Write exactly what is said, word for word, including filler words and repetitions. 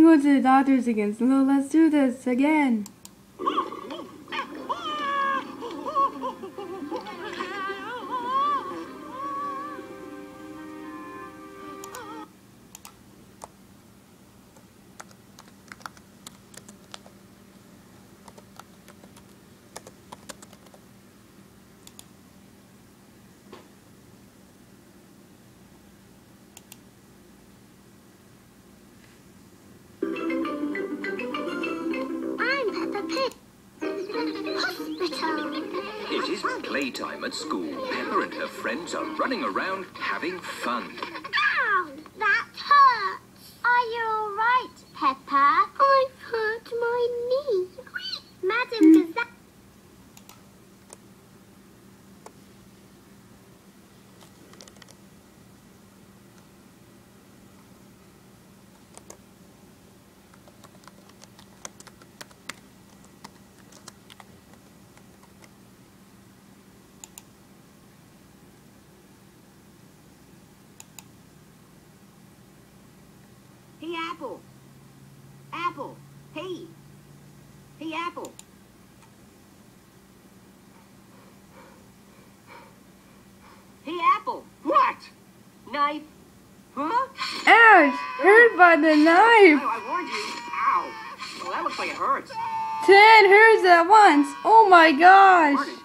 going to the doctors again, so let's do this again. It is playtime at school. Peppa and her friends are running around having fun. Ow! That hurts! Are you all right, Peppa? I've hurt my knee. Madam, does that... Hey, Apple. Apple. Hey. Hey, Apple. Hey, Apple. What? Knife? Huh? Ouch! Hurt by the knife! Oh, I warned you. Ow. Well, that looks like it hurts. Ten hurts at once! Oh my gosh! Warning.